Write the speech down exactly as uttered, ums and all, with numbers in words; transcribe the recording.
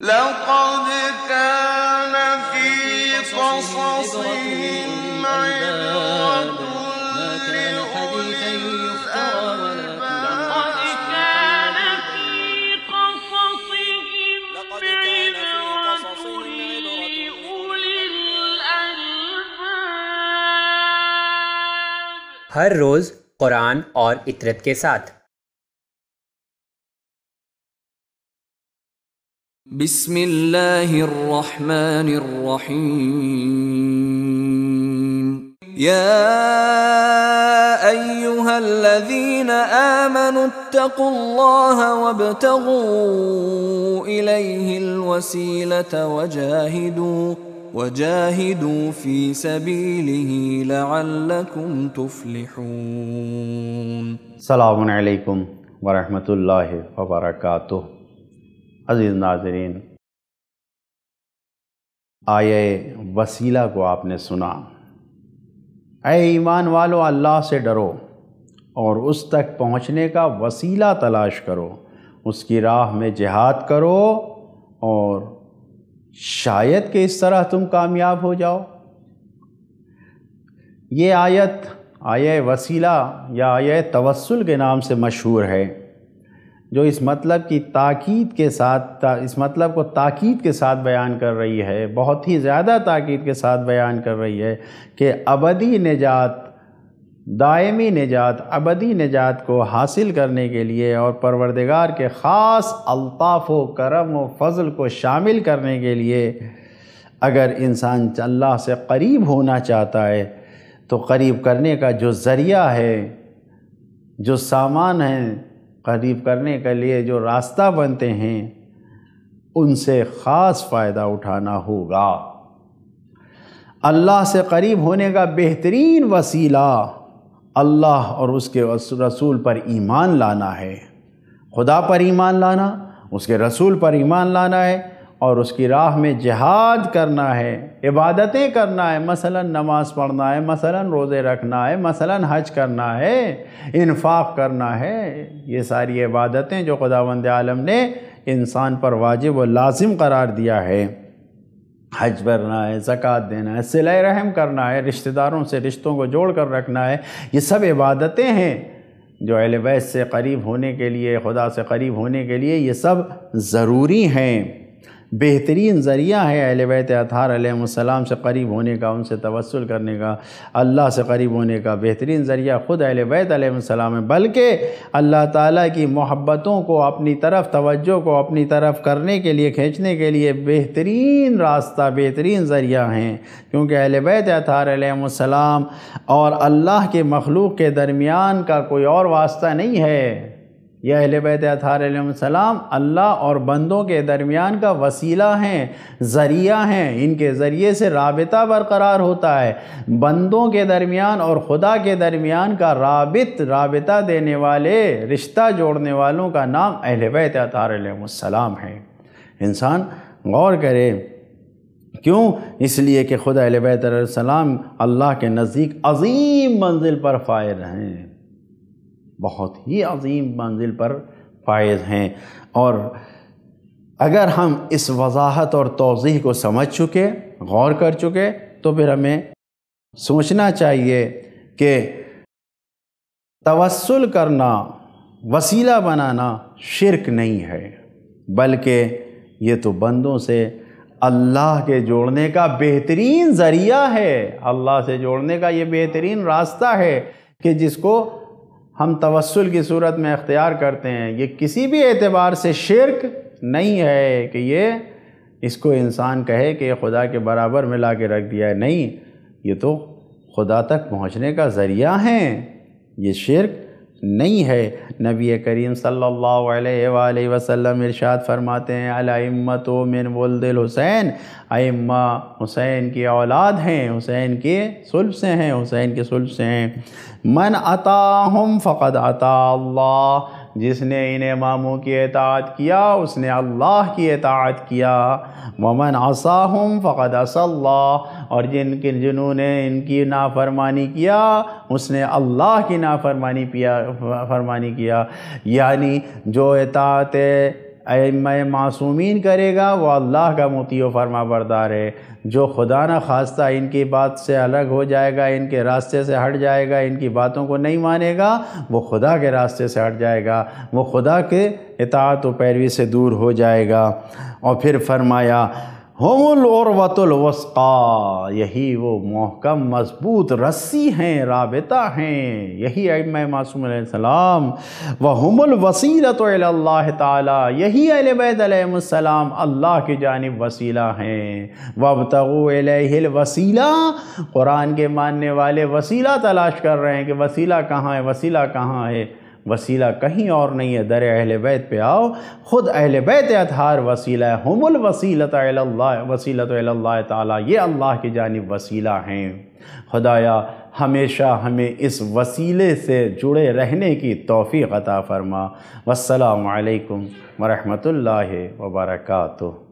لقد كان في قصصهم عبرة لأولي الألباب ہر روز قرآن اور اطرت کے ساتھ۔ بسم اللہ الرحمن الرحیم یا ایہا الذین آمنوا اتقوا اللہ وابتغوا الیہ الوسیلۃ وجاہدوا وجاہدوا فی سبیلہ لعلکم تفلحون۔ السلام علیکم ورحمۃ اللہ وبرکاتہ۔ عزیز ناظرین، آیے وسیلہ کو آپ نے سنا۔ اے ایمان والو، اللہ سے ڈرو اور اس تک پہنچنے کا وسیلہ تلاش کرو، اس کی راہ میں جہاد کرو اور شاید کہ اس طرح تم کامیاب ہو جاؤ۔ یہ آیت آیہ وسیلہ یا آیہ توسل کے نام سے مشہور ہے، جو اس مطلب کی تاکید کے ساتھ اس مطلب کو تاکید کے ساتھ بیان کر رہی ہے، بہت ہی زیادہ تاکید کے ساتھ بیان کر رہی ہے کہ ابدی نجات، دائمی نجات، ابدی نجات کو حاصل کرنے کے لیے اور پروردگار کے خاص الطاف و کرم و فضل کو شامل کرنے کے لیے اگر انسان اللہ سے قریب ہونا چاہتا ہے تو قریب کرنے کا جو ذریعہ ہے، جو سامان ہے، قریب کرنے کے لیے جو راستہ بنتے ہیں، ان سے خاص فائدہ اٹھانا ہوگا۔ اللہ سے قریب ہونے کا بہترین وسیلہ اللہ اور اس کے رسول پر ایمان لانا ہے، خدا پر ایمان لانا، اس کے رسول پر ایمان لانا ہے اور اس کی راہ میں جہاد کرنا ہے، عبادتیں کرنا ہے، مثلا نماز پڑھنا ہے، مثلا روزے رکھنا ہے، مثلا حج کرنا ہے، انفاق کرنا ہے۔ یہ ساری عبادتیں جو خداوند عالم نے انسان پر واجب و لازم قرار دیا ہے، حج کرنا ہے، زکوٰۃ دینا ہے، صلہ رحم کرنا ہے، رشتہ داروں سے رشتوں کو جوڑ کر رکھنا ہے، یہ سب عبادتیں ہیں جو اہل بیت سے قریب ہونے کے لیے، خدا سے قریب ہونے کے لیے یہ سب ضروری ہیں۔ بہترین ذریعہ ہے اہل بیت اطہار علیہ السلام سے قریب ہونے کا، ان سے توسل کرنے کا، اللہ سے قریب ہونے کا بہترین ذریعہ خود اہل بیت علیہ السلام ہے، بلکہ اللہ تعالیٰ کی محبتوں کو اپنی طرف، توجہ کو اپنی طرف کرنے کے لیے، کھینچنے کے لیے بہترین راستہ، بہترین ذریعہ ہیں، کیونکہ اہل بیت اطہار علیہ السلام اور اللہ کے مخلوق کے درمیان کا کوئی اور واسطہ نہیں ہے۔ یہ اہل بیت اطہار علیہ السلام اللہ اور بندوں کے درمیان کا وسیلہ ہیں، ذریعہ ہیں، ان کے ذریعے سے رابطہ برقرار ہوتا ہے۔ بندوں کے درمیان اور خدا کے درمیان کا رابط رابطہ دینے والے، رشتہ جوڑنے والوں کا نام اہل بیت اطہار علیہ السلام ہے۔ انسان غور کرے، کیوں؟ اس لیے کہ خدا اہل بیت علیہ السلام اللہ کے نزدیک عظیم منزل پر فائز ہیں، بہت ہی عظیم منزل پر فائز ہیں۔ اور اگر ہم اس وضاحت اور توضیح کو سمجھ چکے، غور کر چکے، تو پھر ہمیں سوچنا چاہیے کہ توسل کرنا، وسیلہ بنانا شرک نہیں ہے، بلکہ یہ تو بندوں سے اللہ کے جوڑنے کا بہترین ذریعہ ہے، اللہ سے جوڑنے کا یہ بہترین راستہ ہے کہ جس کو ہم توسل کی صورت میں اختیار کرتے ہیں۔ یہ کسی بھی اعتبار سے شرک نہیں ہے کہ یہ اس کو انسان کہے کہ یہ خدا کے برابر میں لا کے رکھ دیا ہے، نہیں، یہ تو خدا تک پہنچنے کا ذریعہ ہیں، یہ شرک نہیں ہے۔ نبی کریم صلی اللہ علیہ وآلہ وسلم ارشاد فرماتے ہیں، الائمۃ من ولد الحسین، ائمہ حسین کی اولاد ہیں، حسین کے صلب سے ہیں، حسین کے صلب سے ہیں۔ من اطاعہم فقد اطاع اللہ، جس نے ان اماموں کی اطاعت کیا اس نے اللہ کی اطاعت کیا۔ ومن عصاہم فقد عصى اللہ، اور جن کے جنہوں نے ان کی نافرمانی کیا اس نے اللہ کی نافرمانی فرمانی کیا۔ یعنی جو اطاعت ائمہ معصومین کرے گا وہ اللہ کا مطیع و فرما بردار ہے۔ جو خدا نہ خواستہ ان کی بات سے الگ ہو جائے گا، ان کے راستے سے ہٹ جائے گا، ان کی باتوں کو نہیں مانے گا، وہ خدا کے راستے سے ہٹ جائے گا، وہ خدا کے اطاعت و پیروی سے دور ہو جائے گا۔ اور پھر فرمایا ہم العروۃ الوثقی، یہی وہ محکم مضبوط رسی ہیں، رابطہ ہیں، یہی ائمہ معصوم علیہ السلام۔ وہم الوسیلۃ الی اللہ تعالی، یہی اہل بیت علیہم السلام اللہ کی جانب وسیلہ ہیں۔ وابتغوا الیہ الوسیلہ، قرآن کے ماننے والے وسیلہ تلاش کر رہے ہیں کہ وسیلہ کہاں ہے، وسیلہ کہاں ہے۔ وسیلہ کہیں اور نہیں ہے، در اہل بیت پہ آؤ، خود اہل بیت اطہار وسیلہ ہے۔ ہم الوسیلۃ الی اللہ، وسیلۃ الی اللہ تعالی، یہ اللہ کی جانب وسیلہ ہیں۔ خدایا ہمیشہ ہمیں اس وسیلے سے جڑے رہنے کی توفیق عطا فرما۔ والسلام علیکم ورحمۃ اللہ وبرکاتہ۔